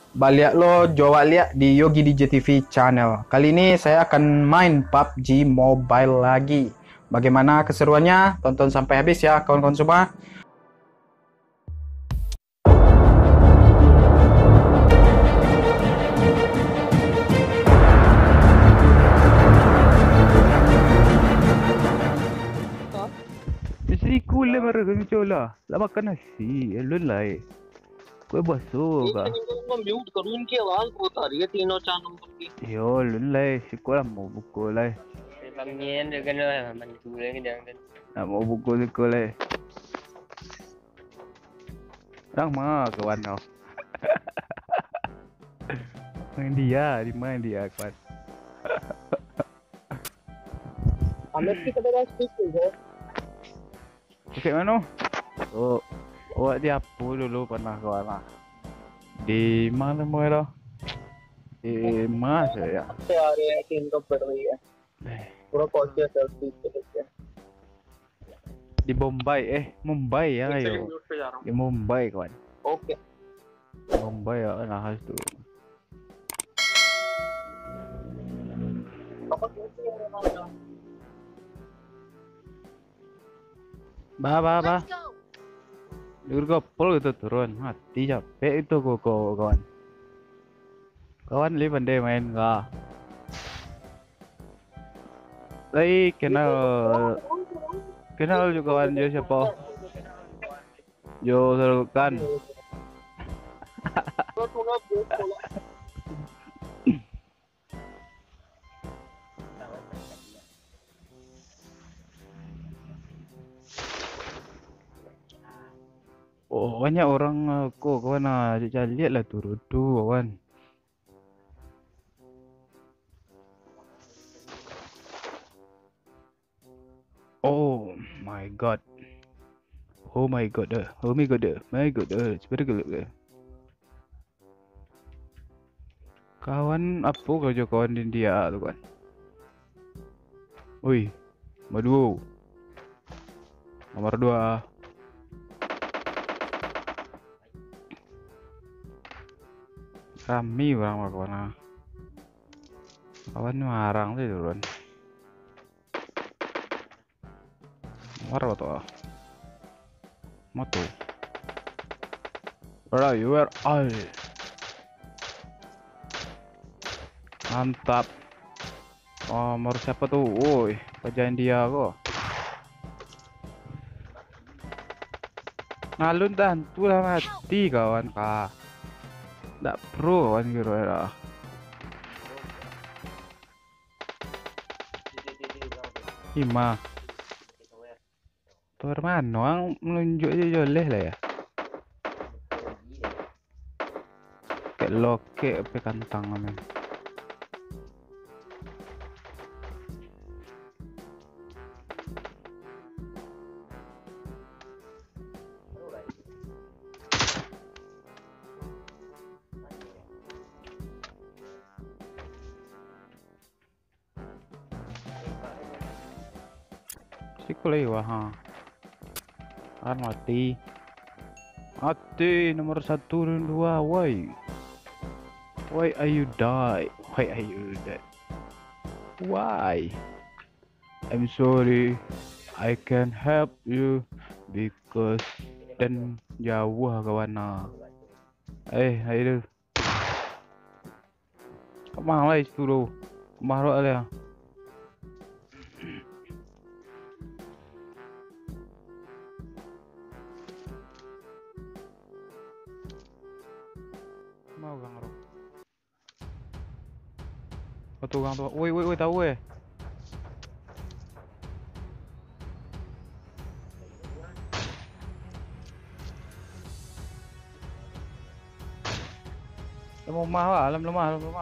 Balik lo coba lihat di Yogi DJ TV channel. Kali ini saya akan main PUBG Mobile lagi. Bagaimana keseruannya? Tonton sampai habis ya kawan-kawan semua. Mesti kule mara kami cola. Lah makan nasi, elun lah. कोई बस होगा मैं म्यूट करूं इनकी आवाज बहुत आ रही है तीनों चार नंबर की yo lulai sekolah mau buku lai Pamien dengan man kulen dengan nak mau buku sekolah orang mana kawan kau main dia di mana dia kawan हमें की करेगा स्पीच है okay mana oh awak dia apa dulu pernah kawan lah di mana mulai di mana saya से आ रहे हैं तीन तो पड़ रही है पूरा कॉन्शियस है स्पीच के लिए di Mumbai ya ayo mute पे जा रहा di Mumbai kawan हूं okay Mumbai ya nah harus tu ba Let's go. Gopol itu turun mati capek itu koko kawan kawan li pandai main enggak tapi kenal juga kawan dia siapa Jo Serukan oh banyak orang aku kawan lihat lah turun tu kawan oh my god oh my god it's very good kawan apa kerja kawan di India tu kan oi nomor 2 Rami orang kawan kawan marang tu turun marah tu moto where are you mantap oh nomor siapa tu woi kerjaan dia kok ngalun dan tu lah mati kawan kah tak pro kan kira lah Ima tuh mana orang menunjuk je joleh lah ya kayak loke apa kantang men Sikulai wah kan mati nomor 1 dan 2 why are you die why I'm sorry I can help you because dan jauh kawan ayo kemana lah itu tu kemana lah mau gang ro betul gang tu woi tahu lemah lah lemah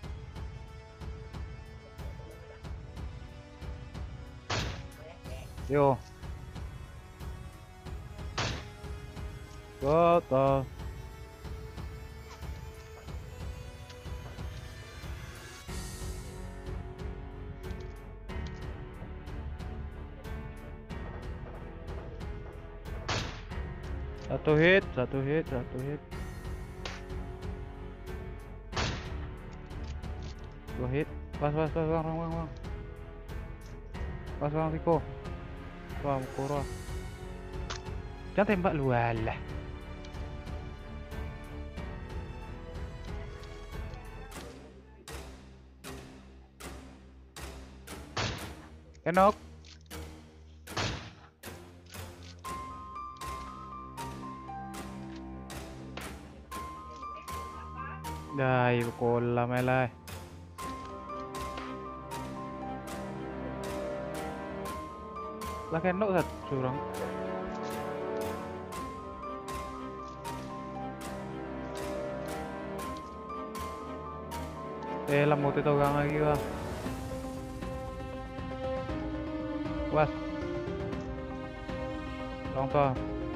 yo kota satu hit 2 hit. Pas bang. Pas bang Tiko. Wah, Mukoro. Jangan tembak lu alah. Kenok. Đây, còn làm ai lại. Là cái nỗ thật chủ rắn. Đây là một cái tàu găng lagi bang. Was. Long to.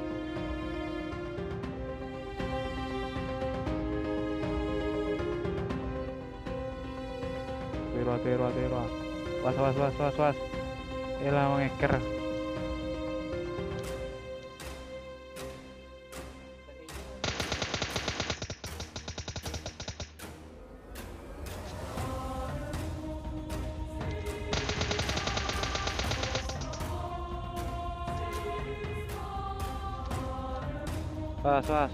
Tiro. Was. Elah mengeker. Was.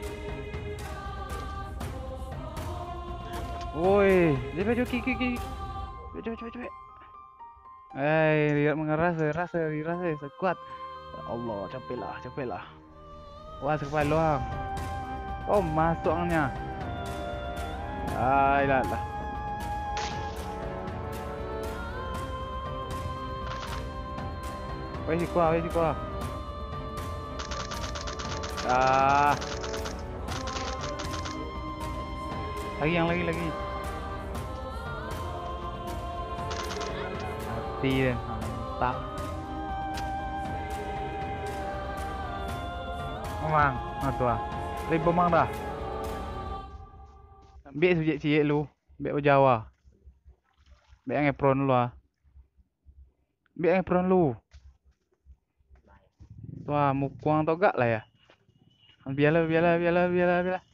Woi, coba ki. Coba. Lihat mengeras, sekuat. Ya Allah, capek lah. Wah, sekepala doang. Oh, masuknya. Lah. Wei si kuah. Lagi. Mati deh, mantap. Mang, tua. Lebih mang dah. Biar subjek cik lu, biar Jawa. Biar ngepron lu ah. Biar ngepron lu. Tua mukuang tau gak lah ya. Biarlah.